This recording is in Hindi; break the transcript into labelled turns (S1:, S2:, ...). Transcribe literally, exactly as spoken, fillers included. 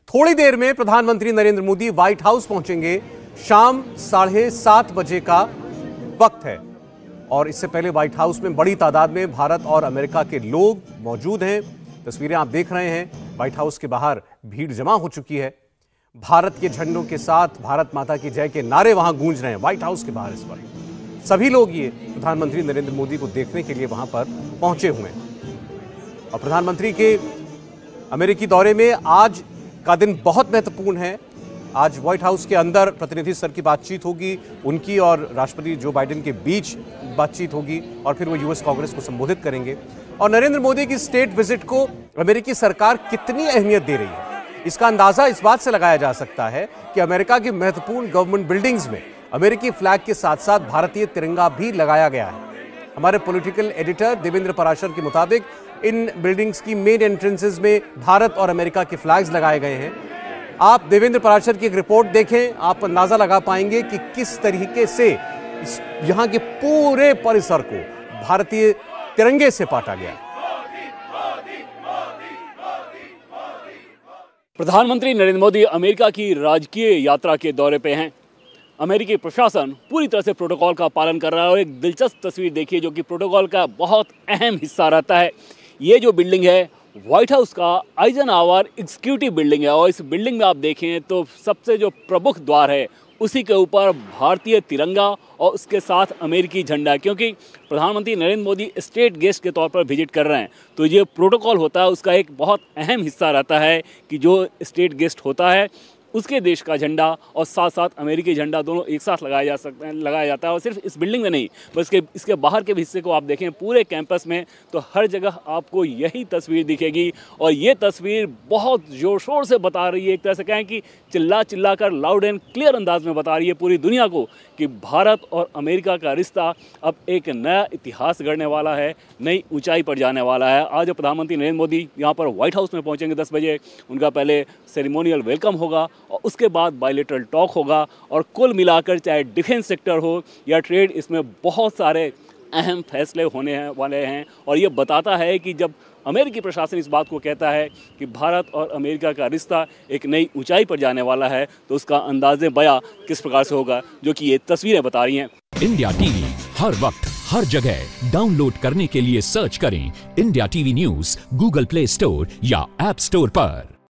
S1: थोड़ी देर में प्रधानमंत्री नरेंद्र मोदी व्हाइट हाउस पहुंचेंगे। शाम साढ़े सात बजे का वक्त है और इससे पहले व्हाइट हाउस में बड़ी तादाद में भारत और अमेरिका के लोग मौजूद हैं। तस्वीरें आप देख रहे हैं, व्हाइट हाउस के बाहर भीड़ जमा हो चुकी है। भारत के झंडों के साथ भारत माता की जय के नारे वहां गूंज रहे हैं व्हाइट हाउस के बाहर। इस पर सभी लोग ये प्रधानमंत्री नरेंद्र मोदी को देखने के लिए वहां पर पहुंचे हुए हैं और प्रधानमंत्री के अमेरिकी दौरे में आज का दिन बहुत महत्वपूर्ण है। आज व्हाइट हाउस के अंदर प्रतिनिधि स्तर की बातचीत होगी, उनकी और राष्ट्रपति जो बाइडेन के बीच बातचीत होगी और फिर वो यूएस कांग्रेस को संबोधित करेंगे। और नरेंद्र मोदी की स्टेट विजिट को अमेरिकी सरकार कितनी अहमियत दे रही है, इसका अंदाजा इस बात से लगाया जा सकता है कि अमेरिका की महत्वपूर्ण गवर्नमेंट बिल्डिंग्स में अमेरिकी फ्लैग के साथ साथ भारतीय तिरंगा भी लगाया गया है। हमारे पॉलिटिकल एडिटर देवेंद्र पराशर के मुताबिक इन बिल्डिंग्स की मेन एंट्रेंसेस में भारत और अमेरिका के फ्लैग्स लगाए गए हैं। आप देवेंद्र पराशर की एक रिपोर्ट देखें, आप अंदाजा लगा पाएंगे कि किस तरीके से इस यहाँ के पूरे परिसर को भारतीय तिरंगे से पाटा गया।
S2: प्रधानमंत्री नरेंद्र मोदी अमेरिका की राजकीय यात्रा के दौरे पे हैं। अमेरिकी प्रशासन पूरी तरह से प्रोटोकॉल का पालन कर रहा है और एक दिलचस्प तस्वीर देखिए जो कि प्रोटोकॉल का बहुत अहम हिस्सा रहता है। ये जो बिल्डिंग है व्हाइट हाउस का आइजनहावर एग्जीक्यूटिव बिल्डिंग है और इस बिल्डिंग में आप देखें तो सबसे जो प्रमुख द्वार है उसी के ऊपर भारतीय तिरंगा और उसके साथ अमेरिकी झंडा, क्योंकि प्रधानमंत्री नरेंद्र मोदी स्टेट गेस्ट के तौर पर विजिट कर रहे हैं तो ये प्रोटोकॉल होता है उसका एक बहुत अहम हिस्सा रहता है कि जो स्टेट गेस्ट होता है उसके देश का झंडा और साथ साथ अमेरिकी झंडा दोनों एक साथ लगाया जा सकते हैं लगाया जाता है। और सिर्फ इस बिल्डिंग में नहीं बल्कि इसके इसके बाहर के भी हिस्से को आप देखें पूरे कैंपस में तो हर जगह आपको यही तस्वीर दिखेगी और ये तस्वीर बहुत ज़ोर शोर से बता रही है, एक तरह से कहें कि चिल्ला चिल्ला कर लाउड एंड क्लियर अंदाज में बता रही है पूरी दुनिया को कि भारत और अमेरिका का रिश्ता अब एक नया इतिहास गढ़ने वाला है, नई ऊंचाई पर जाने वाला है। आज प्रधानमंत्री नरेंद्र मोदी यहाँ पर व्हाइट हाउस में पहुँचेंगे दस बजे, उनका पहले सेरेमोनियल वेलकम होगा और उसके बाद बायलैटरल टॉक होगा और कुल मिलाकर चाहे डिफेंस सेक्टर हो या ट्रेड, इसमें बहुत सारे अहम फैसले होने हैं वाले हैं। और ये बताता है कि जब अमेरिकी प्रशासन इस बात को कहता है कि भारत और अमेरिका का रिश्ता एक नई ऊंचाई पर जाने वाला है तो उसका अंदाज़े बयां किस प्रकार से होगा जो कि ये तस्वीरें बता रही हैं।
S3: इंडिया टीवी हर वक्त हर जगह डाउनलोड करने के लिए सर्च करें India TV news Google Play Store या ऐप स्टोर पर।